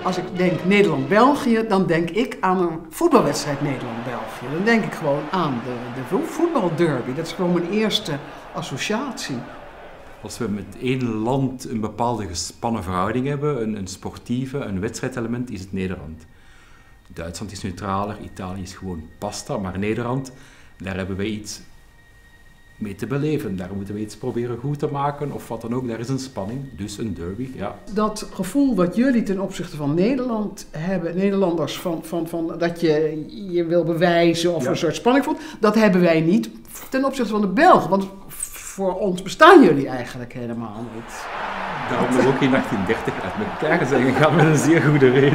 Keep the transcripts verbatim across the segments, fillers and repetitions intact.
Als ik denk Nederland-België, dan denk ik aan een voetbalwedstrijd Nederland-België. Dan denk ik gewoon aan de, de voetbalderby. Dat is gewoon mijn eerste associatie. Als we met één land een bepaalde gespannen verhouding hebben, een, een sportieve, een wedstrijdelement, is het Nederland. Duitsland is neutraler, Italië is gewoon pasta, maar Nederland, daar hebben we iets mee te beleven. Daar moeten we iets proberen goed te maken of wat dan ook. Daar is een spanning, dus een derby, ja. Dat gevoel wat jullie ten opzichte van Nederland hebben, Nederlanders, van, van, van dat je je wil bewijzen of ja. een soort spanning voelt, dat hebben wij niet ten opzichte van de Belgen. Want voor ons bestaan jullie eigenlijk helemaal niet. Daarom we ook in achttien dertig uit elkaar zijn gegaan met een zeer goede reden.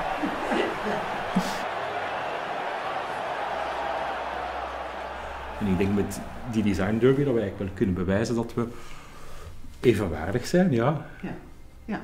En ik denk met die design derby dat we eigenlijk wel kunnen bewijzen dat we evenwaardig zijn, ja. Ja, ja.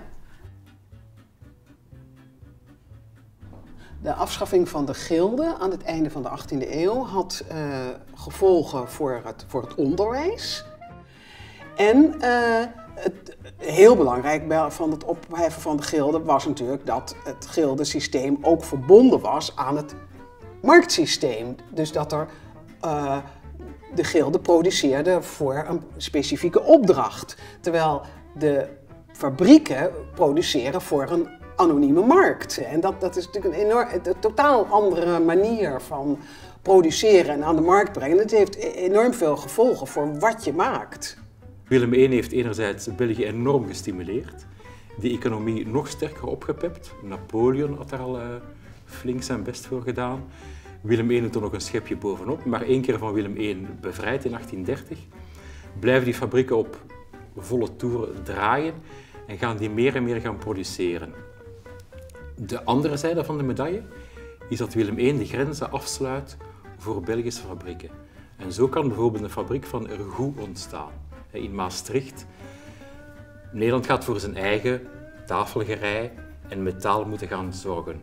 De afschaffing van de gilde aan het einde van de achttiende eeuw had uh, gevolgen voor het, voor het onderwijs. En uh, het, heel belangrijk bij, van het opheffen van de gilde was natuurlijk dat het gildesysteem ook verbonden was aan het marktsysteem. Dus dat er uh, de gilde produceerde voor een specifieke opdracht. Terwijl de fabrieken produceren voor een anonieme markt. En dat, dat is natuurlijk een, enorm, een totaal andere manier van produceren en aan de markt brengen. Het heeft enorm veel gevolgen voor wat je maakt. Willem de Eerste heeft enerzijds België enorm gestimuleerd, de economie nog sterker opgepept. Napoleon had daar al uh, flink zijn best voor gedaan. Willem de Eerste doet er nog een schepje bovenop, maar één keer van Willem de Eerste bevrijd in achttien dertig, blijven die fabrieken op volle toer draaien en gaan die meer en meer gaan produceren. De andere zijde van de medaille is dat Willem de Eerste de grenzen afsluit voor Belgische fabrieken. En zo kan bijvoorbeeld een fabriek van Ergout ontstaan in Maastricht. Nederland gaat voor zijn eigen tafelgerei en metaal moeten gaan zorgen.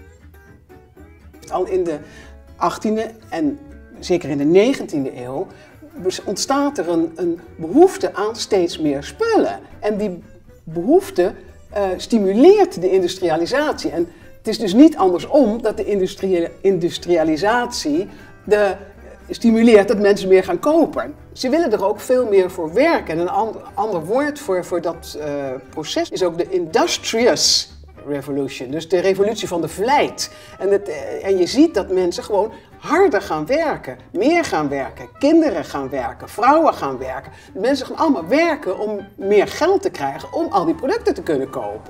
Al in de achttiende en zeker in de negentiende eeuw ontstaat er een, een behoefte aan steeds meer spullen. En die behoefte uh, stimuleert de industrialisatie. En het is dus niet andersom dat de industrie, industrialisatie de, stimuleert dat mensen meer gaan kopen. Ze willen er ook veel meer voor werken. En een ander, ander woord voor, voor dat uh, proces is ook de industrious revolution. Dus de revolutie van de vlijt. En, het, en je ziet dat mensen gewoon harder gaan werken, meer gaan werken, kinderen gaan werken, vrouwen gaan werken. De mensen gaan allemaal werken om meer geld te krijgen om al die producten te kunnen kopen.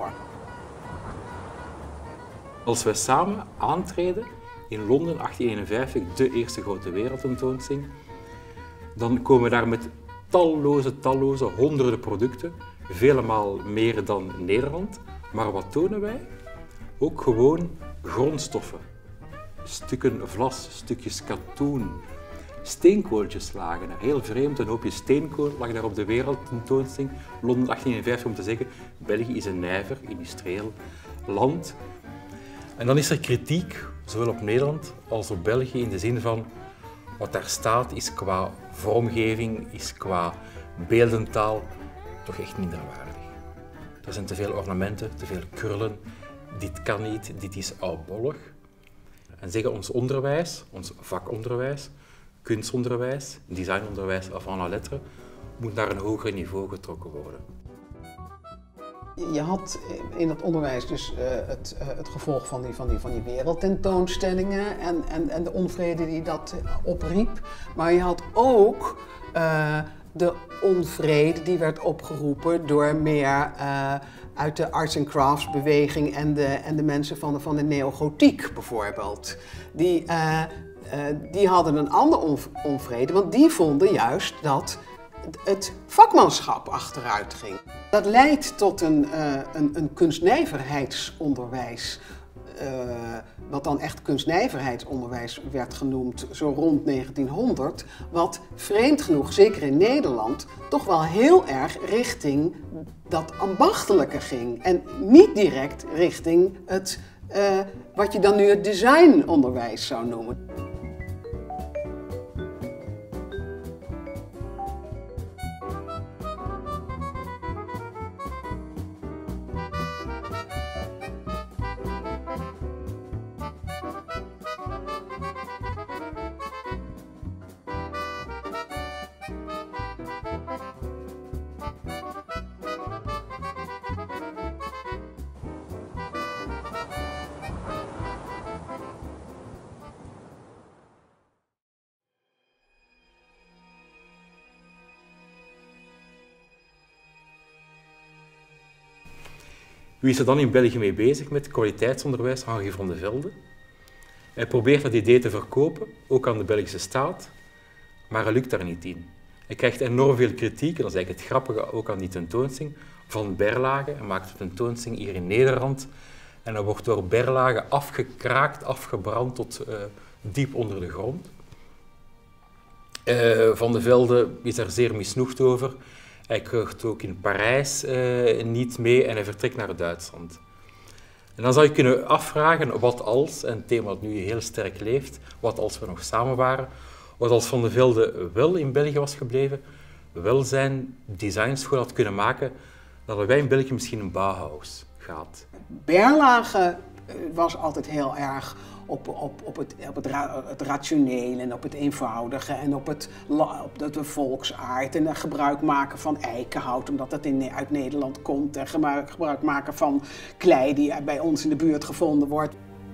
Als wij samen aantreden in Londen achttien eenenvijftig, de eerste grote wereldtentoonstelling, dan komen we daar met talloze, talloze, honderden producten, vele maal meer dan Nederland. Maar wat tonen wij? Ook gewoon grondstoffen. Stukken vlas, stukjes katoen, steenkooltjes lagen er. Heel vreemd, een hoopje steenkool lag daar op de wereldtentoonstelling. Londen achttien eenenvijftig om te zeggen, België is een nijver, industrieel land. En dan is er kritiek, zowel op Nederland als op België, in de zin van wat daar staat is qua vormgeving, is qua beeldentaal toch echt minder waardig. Er zijn te veel ornamenten, te veel krullen. Dit kan niet, dit is oudbollig. En zeggen ons onderwijs, ons vakonderwijs, kunstonderwijs, designonderwijs avant la lettre, moet naar een hoger niveau getrokken worden. Je had in het onderwijs dus uh, het, uh, het gevolg van die, van die, van die wereldtentoonstellingen en, en, en de onvrede die dat opriep. Maar je had ook uh, de onvrede die werd opgeroepen door meer uh, uit de arts and crafts beweging en de, en de mensen van de, van de neogotiek bijvoorbeeld. Die, uh, uh, die hadden een andere onvrede, want die vonden juist dat het vakmanschap achteruit ging. Dat leidt tot een, uh, een, een kunstnijverheidsonderwijs, uh, wat dan echt kunstnijverheidsonderwijs werd genoemd, zo rond negentienhonderd, wat vreemd genoeg, zeker in Nederland, toch wel heel erg richting dat ambachtelijke ging en niet direct richting het, uh, wat je dan nu het designonderwijs zou noemen. Wie is er dan in België mee bezig met kwaliteitsonderwijs? Henri van de Velde. Hij probeert dat idee te verkopen, ook aan de Belgische staat, maar hij lukt daar niet in. Hij krijgt enorm veel kritiek, en dat is eigenlijk het grappige ook aan die tentoonstelling, van Berlage. Hij maakt de tentoonstelling hier in Nederland en hij wordt door Berlage afgekraakt, afgebrand tot uh, diep onder de grond. Uh, van de Velde is er zeer misnoegd over. Hij krijgt ook in Parijs uh, niet mee en hij vertrekt naar Duitsland. En dan zou je kunnen afvragen, wat als, en het thema dat nu heel sterk leeft, wat als we nog samen waren, wat als Van de Velde wel in België was gebleven, wel zijn designschool had kunnen maken, dat wij in België misschien een Bauhaus gehad. Berlage was altijd heel erg op, op, op, het, op het, ra het rationele en op het eenvoudige en op het op de, de volksaard en gebruik maken van eikenhout omdat dat in, uit Nederland komt en gebruik, gebruik maken van klei die bij ons in de buurt gevonden wordt.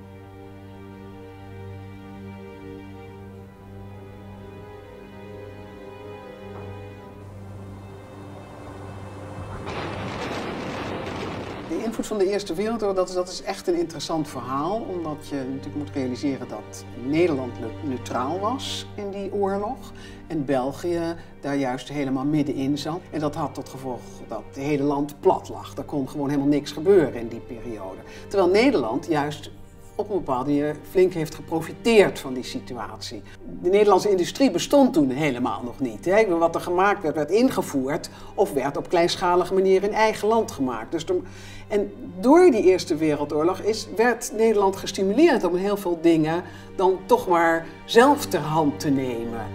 De invloed van de Eerste Wereldoorlog, dat is, dat is echt een interessant verhaal, omdat je natuurlijk moet realiseren dat Nederland neutraal was in die oorlog en België daar juist helemaal middenin zat. En dat had tot gevolg dat het hele land plat lag. Er kon gewoon helemaal niks gebeuren in die periode. Terwijl Nederland juist op een bepaalde manier flink heeft geprofiteerd van die situatie. De Nederlandse industrie bestond toen helemaal nog niet. Hè. Wat er gemaakt werd, werd ingevoerd of werd op kleinschalige manier in eigen land gemaakt. Dus de, en door die Eerste Wereldoorlog is, werd Nederland gestimuleerd om heel veel dingen dan toch maar zelf ter hand te nemen.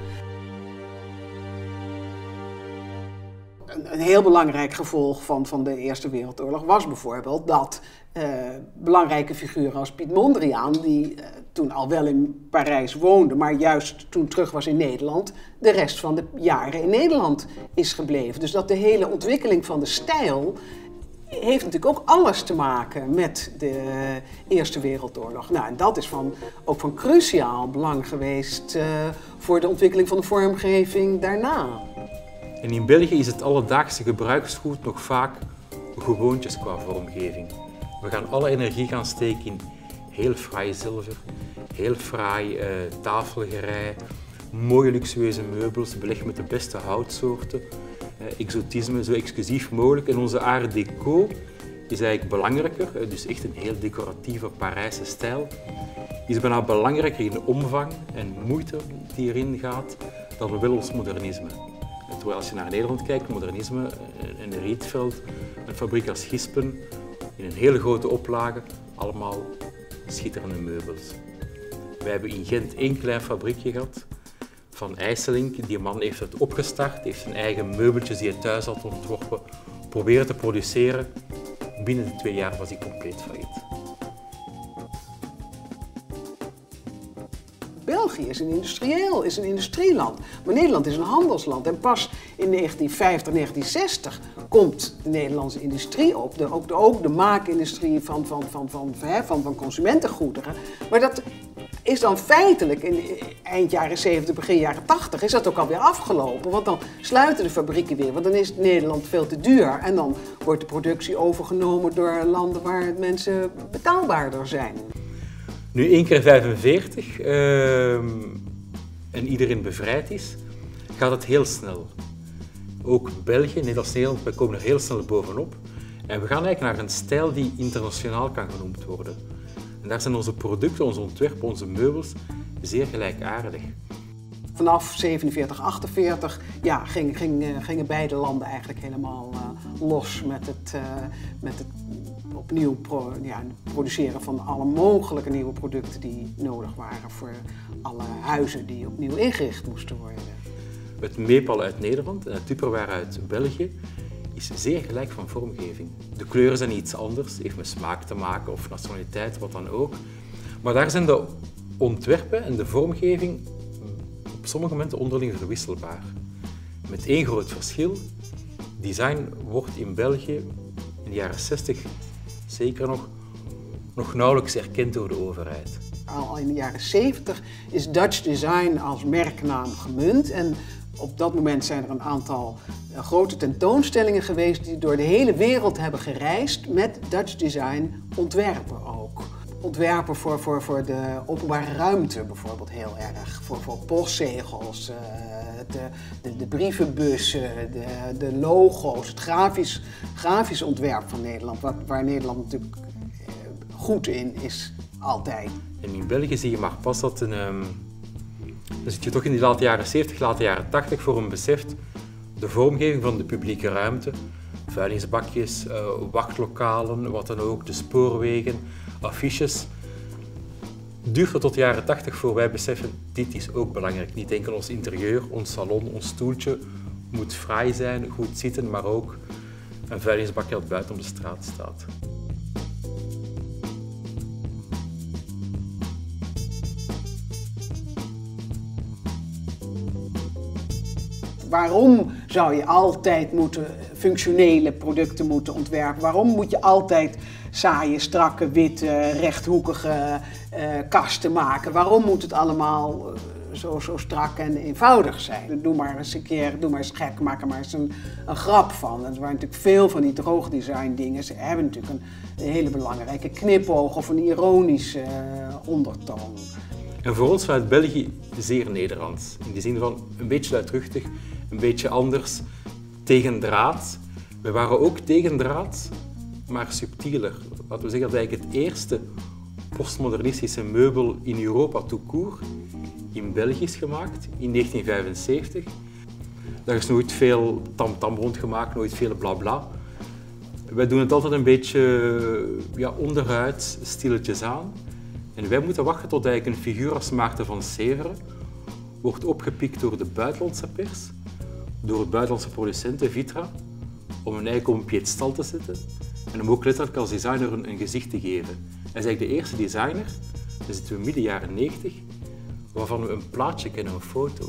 Een, een heel belangrijk gevolg van, van de Eerste Wereldoorlog was bijvoorbeeld dat uh, belangrijke figuren als Piet Mondriaan, die uh, toen al wel in Parijs woonde, maar juist toen terug was in Nederland, de rest van de jaren in Nederland is gebleven. Dus dat de hele ontwikkeling van de stijl heeft natuurlijk ook alles te maken met de Eerste Wereldoorlog. Nou, en dat is van, ook van cruciaal belang geweest uh, voor de ontwikkeling van de vormgeving daarna. En in België is het alledaagse gebruiksgoed nog vaak gewoontjes qua vormgeving. We gaan alle energie gaan steken in heel fraai zilver, heel fraai uh, tafelgerei, mooie luxueuze meubels, belegd met de beste houtsoorten, uh, exotisme zo exclusief mogelijk. En onze art déco is eigenlijk belangrijker, uh, dus echt een heel decoratieve Parijse stijl, is bijna belangrijker in de omvang en moeite die erin gaat dan wel ons modernisme. Terwijl als je naar Nederland kijkt, modernisme, een Rietveld, een fabriek als Gispen, in een hele grote oplage, allemaal schitterende meubels. Wij hebben in Gent één klein fabriekje gehad van IJsselink. Die man heeft het opgestart, heeft zijn eigen meubeltjes die hij thuis had ontworpen, proberen te produceren. Binnen de twee jaar was hij compleet failliet. België is een industrieel, is een industrieland, maar Nederland is een handelsland. En pas in negentien vijftig, negentien zestig komt de Nederlandse industrie op, de, ook, de, ook de maakindustrie van, van, van, van, van, van consumentengoederen. Maar dat is dan feitelijk in eind jaren zeventig, begin jaren tachtig, is dat ook alweer afgelopen. Want dan sluiten de fabrieken weer, want dan is Nederland veel te duur. En dan wordt de productie overgenomen door landen waar mensen betaalbaarder zijn. Nu één keer vijfenveertig uh, en iedereen bevrijd is, gaat het heel snel. Ook België, net als Nederland, wij komen er heel snel bovenop. En we gaan eigenlijk naar een stijl die internationaal kan genoemd worden. En daar zijn onze producten, onze ontwerpen, onze meubels zeer gelijkaardig. Vanaf zevenenveertig, achtenveertig ja, ging, ging, gingen beide landen eigenlijk helemaal uh, los met het, uh, met het opnieuw pro, ja, produceren van alle mogelijke nieuwe producten die nodig waren voor alle huizen die opnieuw ingericht moesten worden. Het Meepal uit Nederland en het Tupperware uit België is zeer gelijk van vormgeving. De kleuren zijn iets anders, heeft met smaak te maken of nationaliteit, wat dan ook. Maar daar zijn de ontwerpen en de vormgeving op sommige momenten onderling verwisselbaar. Met één groot verschil. Design wordt in België in de jaren zestig zeker nog, nog nauwelijks erkend door de overheid. Al in de jaren zeventig is Dutch Design als merknaam gemunt en Op dat moment zijn er een aantal uh, grote tentoonstellingen geweest die door de hele wereld hebben gereisd met Dutch design ontwerpen ook. Ontwerpen voor, voor, voor de openbare ruimte bijvoorbeeld heel erg, voor, voor postzegels, uh, de, de, de brievenbussen, de, de logo's, het grafisch, grafisch ontwerp van Nederland, waar, waar Nederland natuurlijk uh, goed in is, altijd. En in België zie je maar pas dat een... Um... Dan zit je toch in die late jaren zeventig, late jaren tachtig voor een beseft de vormgeving van de publieke ruimte. Vuilnisbakjes, uh, wachtlokalen, wat dan ook, de spoorwegen, affiches. Het duurt tot de jaren tachtig voor wij beseffen, dit is ook belangrijk. Niet enkel ons interieur, ons salon, ons stoeltje moet fraai zijn, goed zitten, maar ook een vuilnisbakje dat buiten op de straat staat. Waarom zou je altijd moeten functionele producten moeten ontwerpen? Waarom moet je altijd saaie, strakke, witte, rechthoekige uh, kasten maken? Waarom moet het allemaal uh, zo, zo strak en eenvoudig zijn? Doe maar eens een keer, doe maar eens gek, maak er maar eens een, een grap van. Er waren natuurlijk veel van die droogdesign dingen. Ze hebben natuurlijk een, een hele belangrijke knipoog of een ironische uh, ondertoon. En voor ons vanuit België zeer Nederlands. In de zin van een beetje luidruchtig, een beetje anders, tegendraad. We waren ook tegendraad, maar subtieler. Laten we zeggen dat eigenlijk het eerste postmodernistische meubel in Europa tout court in België is gemaakt, in negentien vijfenzeventig. Daar is nooit veel tamtam rondgemaakt, nooit veel blabla. Wij doen het altijd een beetje ja, onderuit, stilletjes aan. En wij moeten wachten tot eigenlijk een figuur als Maarten van Severen wordt opgepikt door de buitenlandse pers, door de buitenlandse producenten Vitra, om hem eigenlijk op een piedestal te zetten en hem ook letterlijk als designer een, een gezicht te geven. Hij is eigenlijk de eerste designer, dan zitten we midden jaren negentig, waarvan we een plaatje kennen, een foto.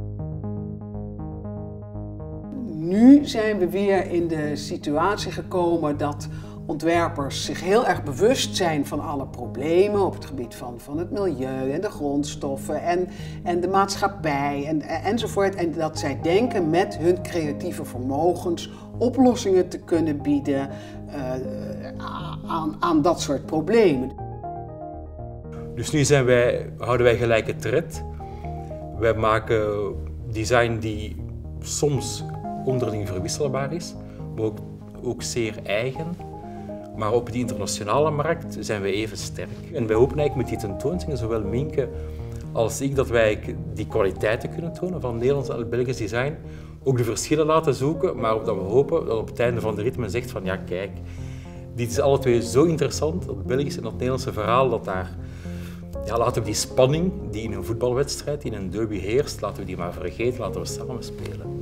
Nu zijn we weer in de situatie gekomen dat ontwerpers zich heel erg bewust zijn van alle problemen op het gebied van, van het milieu en de grondstoffen en, en de maatschappij en, enzovoort. En dat zij denken met hun creatieve vermogens oplossingen te kunnen bieden uh, aan, aan dat soort problemen. Dus nu zijn wij, houden wij gelijke tred. Wij maken design die soms onderling verwisselbaar is, maar ook, ook zeer eigen. Maar op die internationale markt zijn we even sterk. En wij hopen eigenlijk met die tentoonstelling, zowel Minke als ik, dat wij die kwaliteiten kunnen tonen van Nederlands en Belgisch design. Ook de verschillen laten zoeken, maar dat we hopen dat op het einde van de rit men zegt van ja kijk, dit is alle twee zo interessant, dat Belgische en dat Nederlandse verhaal, dat daar, ja, laten we die spanning die in een voetbalwedstrijd, in een derby heerst, laten we die maar vergeten, laten we samen spelen.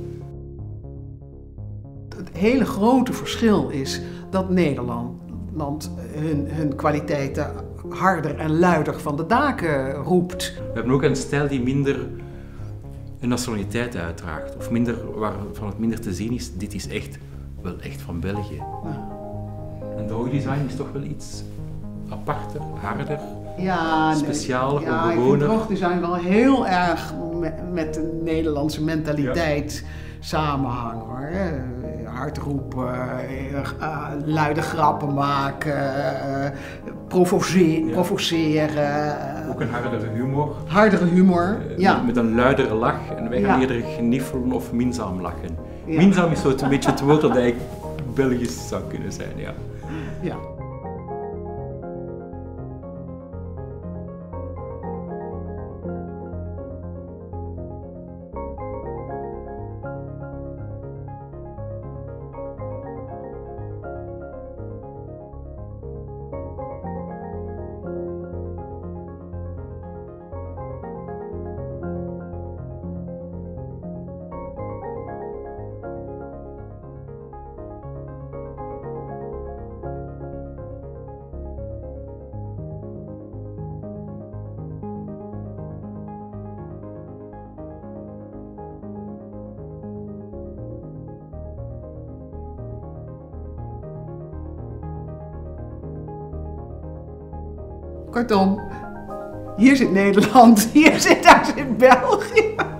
Het hele grote verschil is dat Nederland hun, hun kwaliteiten harder en luider van de daken roept. We hebben ook een stijl die minder een nationaliteit uitdraagt, of minder, waarvan het minder te zien is, dit is echt, wel echt van België. Ja. En droogdesign is toch wel iets aparter, harder, ja, specialer, nee, ja, ongewoner. Ik vind droogdesign wel heel erg met, met de Nederlandse mentaliteit ja. samenhangen hoor. Hard roepen, uh, luide grappen maken, uh, provoce ja. provoceren. Ook een hardere humor. Hardere humor, uh, ja. Met, met een luidere lach en wij gaan ja. eerder gniffelen of minzaam lachen. Ja. Minzaam is zo een beetje het woord dat eigenlijk Belgisch zou kunnen zijn, ja. ja. Kortom, hier zit Nederland, hier zit, daar zit België.